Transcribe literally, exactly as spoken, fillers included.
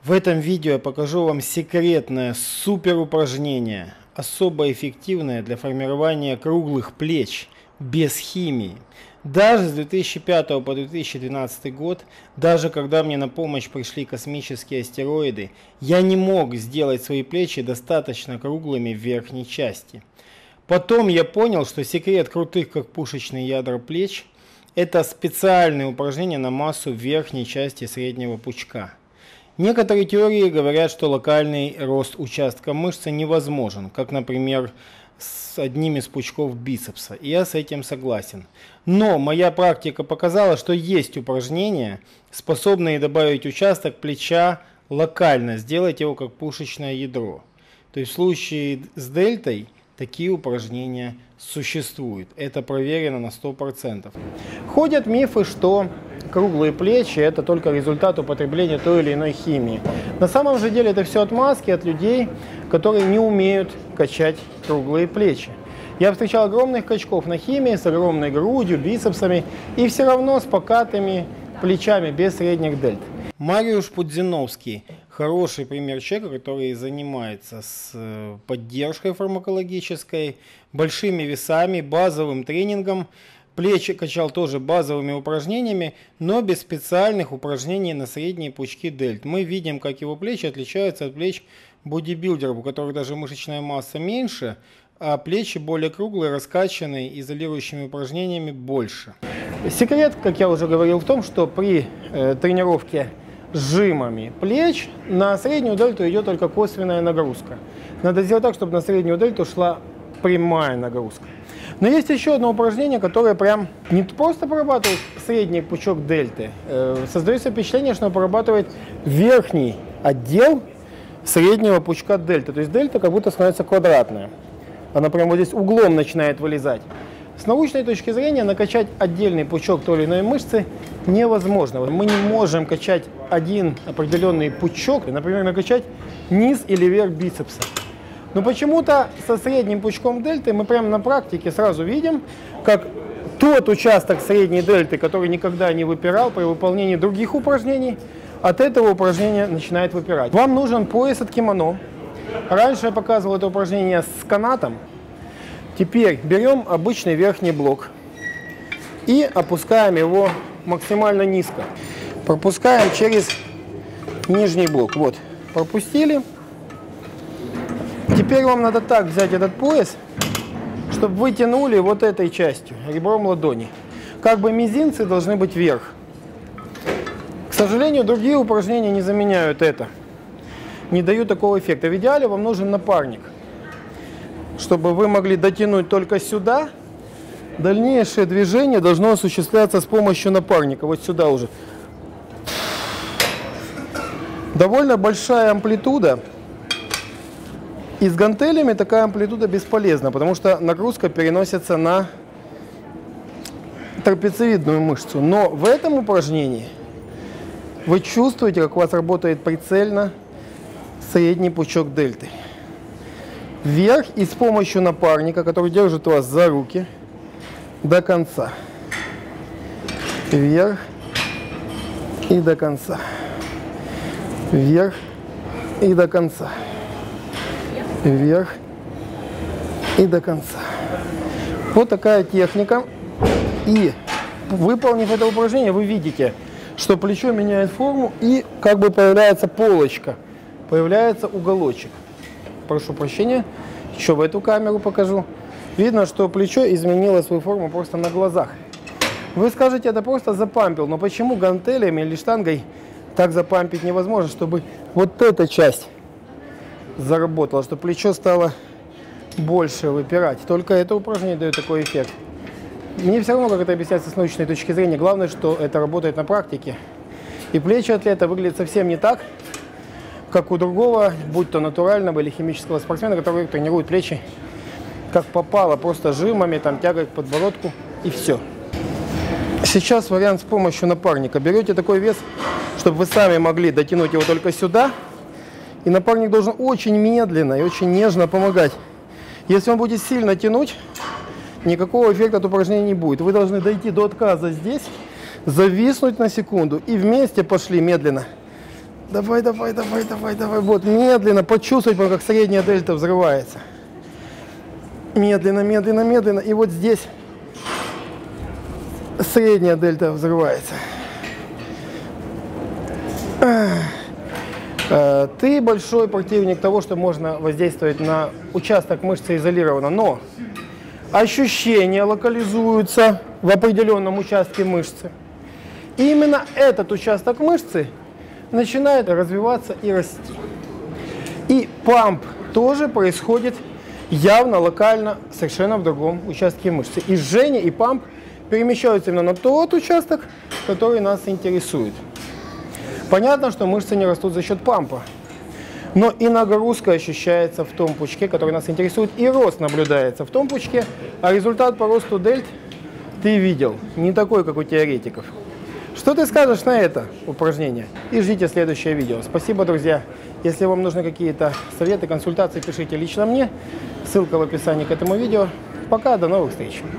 В этом видео я покажу вам секретное супер упражнение, особо эффективное для формирования круглых плеч без химии. Даже с две тысячи пятого по две тысячи двенадцатый год, даже когда мне на помощь пришли космические астероиды, я не мог сделать свои плечи достаточно круглыми в верхней части. Потом я понял, что секрет крутых как пушечные ядра плеч – это специальные упражнения на массу верхней части среднего пучка. Некоторые теории говорят, что локальный рост участка мышцы невозможен, как, например, с одним из пучков бицепса, и я с этим согласен. Но моя практика показала, что есть упражнения, способные добавить участок плеча локально, сделать его как пушечное ядро. То есть в случае с дельтой такие упражнения существуют. Это проверено на сто процентов. Ходят мифы, что круглые плечи – это только результат употребления той или иной химии. На самом же деле это все отмазки от людей, которые не умеют качать круглые плечи. Я встречал огромных качков на химии с огромной грудью, бицепсами и все равно с покатыми плечами без средних дельт. Мариуш Пудзиновский – хороший пример человека, который занимается с поддержкой фармакологической, большими весами, базовым тренингом. Плечи качал тоже базовыми упражнениями, но без специальных упражнений на средние пучки дельт. Мы видим, как его плечи отличаются от плеч бодибилдеров, у которых даже мышечная масса меньше, а плечи более круглые, раскачанные, изолирующими упражнениями больше. Секрет, как я уже говорил, в том, что при э, тренировке сжимами плеч на среднюю дельту идет только косвенная нагрузка. Надо сделать так, чтобы на среднюю дельту шла прямая нагрузка. Но есть еще одно упражнение, которое прям не просто прорабатывает средний пучок дельты. Создается впечатление, что оно прорабатывает верхний отдел среднего пучка дельты. То есть дельта как будто становится квадратная. Она прям вот здесь углом начинает вылезать. С научной точки зрения накачать отдельный пучок той или иной мышцы невозможно. Мы не можем качать один определенный пучок, например, накачать низ или верх бицепса. Но почему-то со средним пучком дельты мы прямо на практике сразу видим, как тот участок средней дельты, который никогда не выпирал при выполнении других упражнений, от этого упражнения начинает выпирать. Вам нужен пояс от кимоно. Раньше я показывал это упражнение с канатом. Теперь берем обычный верхний блок и опускаем его максимально низко. Пропускаем через нижний блок. Вот, пропустили. Теперь вам надо так взять этот пояс, чтобы вы тянули вот этой частью, ребром ладони. Как бы мизинцы должны быть вверх. К сожалению, другие упражнения не заменяют это. Не дают такого эффекта. В идеале вам нужен напарник, чтобы вы могли дотянуть только сюда. Дальнейшее движение должно осуществляться с помощью напарника. Вот сюда уже. Довольно большая амплитуда. И с гантелями такая амплитуда бесполезна, потому что нагрузка переносится на трапециевидную мышцу. Но в этом упражнении вы чувствуете, как у вас работает прицельно средний пучок дельты. Вверх и с помощью напарника, который держит вас за руки, до конца. Вверх и до конца. Вверх и до конца. Вверх и до конца. Вот такая техника. И выполнив это упражнение, вы видите, что плечо меняет форму и как бы появляется полочка, появляется уголочек. Прошу прощения, еще в эту камеру покажу. Видно, что плечо изменило свою форму просто на глазах. Вы скажете, это просто запампил, но почему гантелями или штангой так запампить невозможно, чтобы вот эта часть заработало, что плечо стало больше выпирать. Только это упражнение дает такой эффект. Мне все равно, как это объясняется с научной точки зрения. Главное, что это работает на практике. И плечи атлета выглядят совсем не так, как у другого, будь то натурального или химического спортсмена, который тренирует плечи как попало, просто жимами, там, тягой к подбородку и все. Сейчас вариант с помощью напарника. Берете такой вес, чтобы вы сами могли дотянуть его только сюда. И напарник должен очень медленно и очень нежно помогать. Если он будет сильно тянуть, никакого эффекта от упражнения не будет. Вы должны дойти до отказа здесь, зависнуть на секунду и вместе пошли медленно. Давай, давай, давай, давай, давай. Вот, медленно, почувствовать, как средняя дельта взрывается. Медленно, медленно, медленно. И вот здесь средняя дельта взрывается. Ты большой противник того, что можно воздействовать на участок мышцы изолированно, но ощущения локализуются в определенном участке мышцы. И именно этот участок мышцы начинает развиваться и расти. И памп тоже происходит явно локально, совершенно в другом участке мышцы. И жжение, и памп перемещаются именно на тот участок, который нас интересует. Понятно, что мышцы не растут за счет пампа, но и нагрузка ощущается в том пучке, который нас интересует, и рост наблюдается в том пучке, а результат по росту дельт ты видел, не такой, как у теоретиков. Что ты скажешь на это упражнение? И ждите следующее видео. Спасибо, друзья. Если вам нужны какие-то советы, консультации, пишите лично мне. Ссылка в описании к этому видео. Пока, до новых встреч.